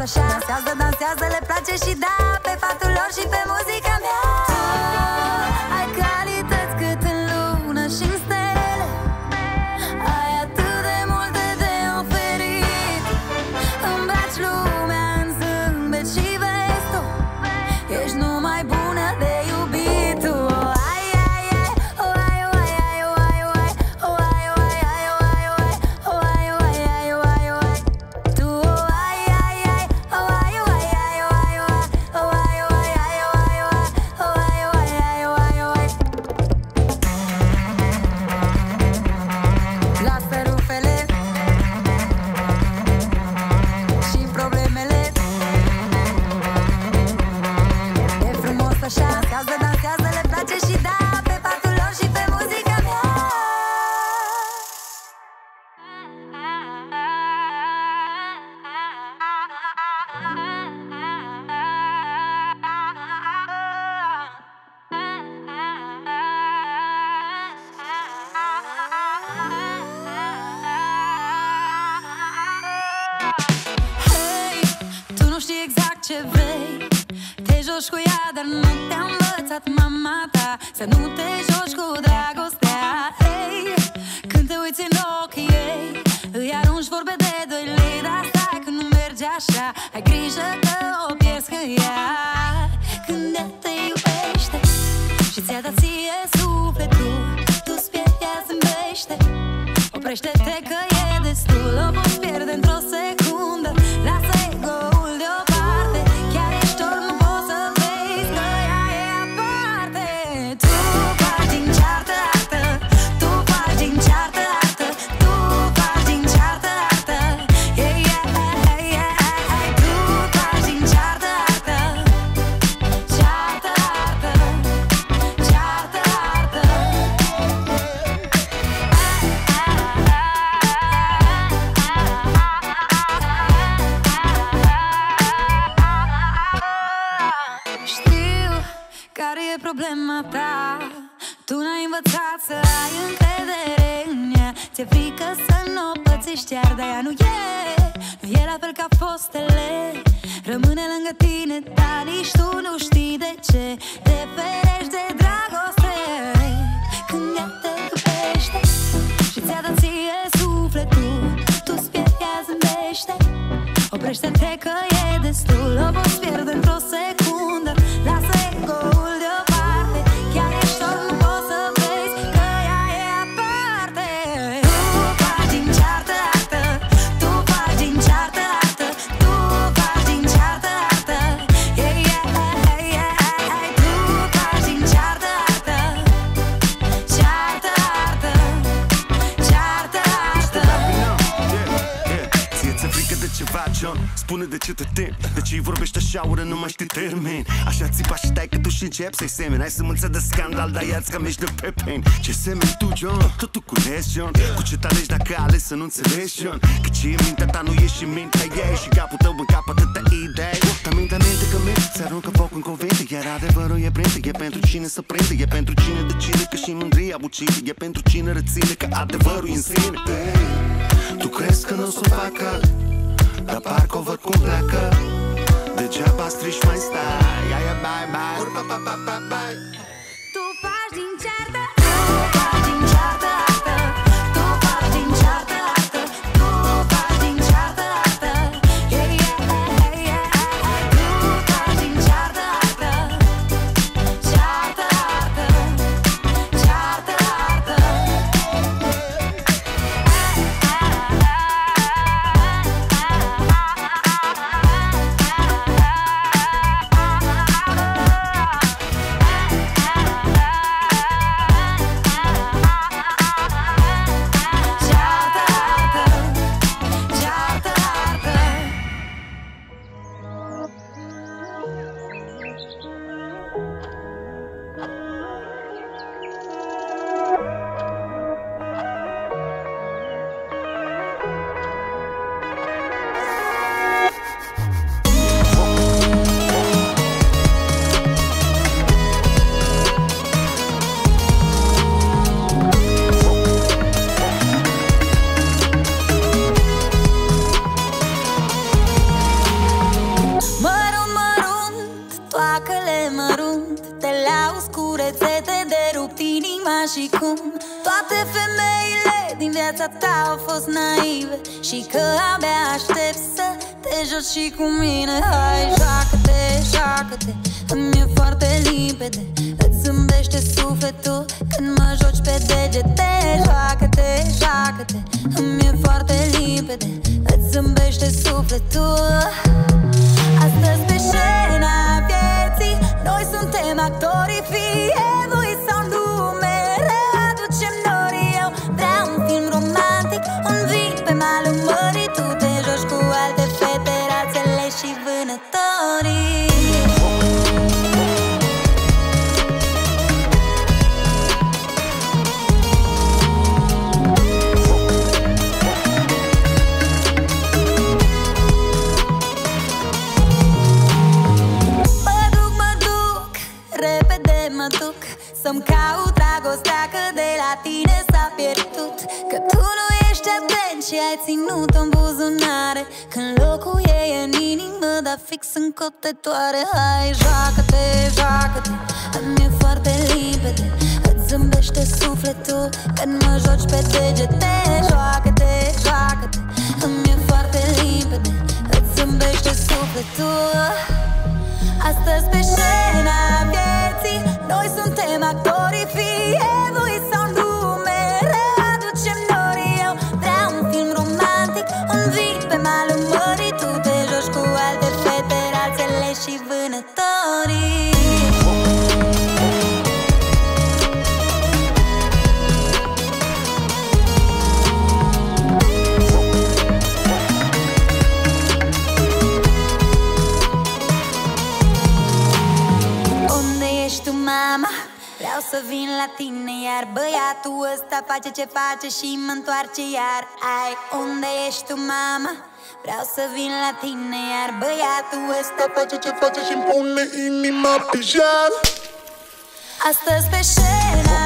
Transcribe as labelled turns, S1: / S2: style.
S1: așa. Dansează, dansează, le place și da pe faptul lor și pe muzica mea. Ai calități cât în lună și-n stele, ai atât de multe de oferit. Îmbraci lumea în zâmbet și vezi tu, ești numai bună de iubit tu. Dansează, dansează, le place și da pe faptul lor și pe muzica mea. Hei, tu nu știi exact ce vrei, te joci cu ea, dar nu te-a învățat mama ta să nu te joci cu dragostea. Hey, când te uiți în ochii ei, îi arunci vorbe de 2 lei. Dar stai că nu merge așa, ai grijă că o pierzi că ea, când ea te iubește și ți-a dat ție sufletul, tu speri, ea zâmbește. Oprește-te că e destul, o poți pierde într-o secundă. Lasă ego-ul deoparte, chiar ești ori nu poți să vezi că ea e aparte. Tu faci din ceartă artă, tu faci din ceartă artă, tu faci din ceartă artă. Yeah, yeah, yeah, yeah. Tu faci din ceartă artă, ceartă artă, ceartă artă. Știu care e problema ta, tu n-ai învățat să ai încredere în ea. Ți-e frică să nu o pățești iar, dar ea nu e la fel ca fostele. Rămâne lângă tine, dar nici tu nu știi de ce te ferești de dragoste. Când ea te iubește și ți-a dat ție sufletul, tu speri, ea zâmbește. Oprește-te că e destul, o poți pierde într-o secundă. Lasă ego-ul deoparte, chiar ești ori nu poți să vezi că ea e aparte. Tu faci din ceartă artă, tu faci din ceartă artă, tu faci din ceartă artă. Yeah, yeah, yeah, yeah. Tu faci din ceartă artă, ceartă artă, ceartă artă.
S2: Ție ți-e frică de ceva, John? Spune de ce te temi, de ce-i vorbești așa ură, nu mai știi termeni. Așa țipa și dai că tu și începi să-i semeni. Ai sămânță de scandal, dar ia-ți cam ești de pepeni. Ce semeni tu, John? Tot tu culegi, John. Cu ce t-alegi dacă ales să nu înțelegi, John? Că ce e mintea ta nu e și mintea ei, și capul tău în cap atâtea idei. Dar mintea minte că minte, ți aruncă foc în cuvinte. Iar adevărul e printe, e pentru cine să prinde, e pentru cine decide că și mândria bucide, e pentru cine reține că adevărul e în sine. Tu crezi că nu o să o facă, dar parcă o văd cum pleacă. Degeaba strici, mai stai. Ia, bye, bye. Urba, bye, bye, bye, bye.
S1: Tu faci din ceartă, tu faci din ceartă artă, tu faci din ceartă artă, tu faci din ceartă artă. Yeah, yeah, yeah, yeah. Tu faci din ceartă artă, ceartă artă, ceartă artă. și cum toate femeile din viața ta au fost naive și că abia aștept să te joci și cu mine. Hai, joacă-te, joacă-te, îmi e foarte limpede, îți zâmbește sufletul când mă joci pe degete. Joacă-te, joacă-te, îmi e foarte limpede, îți zâmbește sufletul. Astăzi pe scena vieții noi suntem actorii fievui sau în lume readucem norii. Eu vreau un film romantic, un vin pe malul mării, tu te joci cu alte fete, rațele și vânătorii. Să-mi caut dragostea, că de la tine s-a pierdut, că tu nu ești atent și ai ținut-o în buzunare, când locul ei e în inimă, dar fix în cotetoare. Hai, joacă-te, joacă-te, îmi e foarte limpede, îți zâmbește sufletul când mă joci pe degete. Joacă-te, joacă-te, îmi e foarte limpede, îți zâmbește sufletul. Astăzi pe scena vieții noi suntem actorii fievui sau în lume readucem norii. Eu vreau un film romantic, un vin pe malul mării, tu te joci cu alte fete, rațele și vânătorii. Mama, vreau să vin la tine, iar băiatul ăsta face ce face și mă întoarce iar. Ai, unde ești tu, mama? Vreau să vin la tine, iar băiatul ăsta face ce face și-mi pune inima pe jar. Astăzi pe scena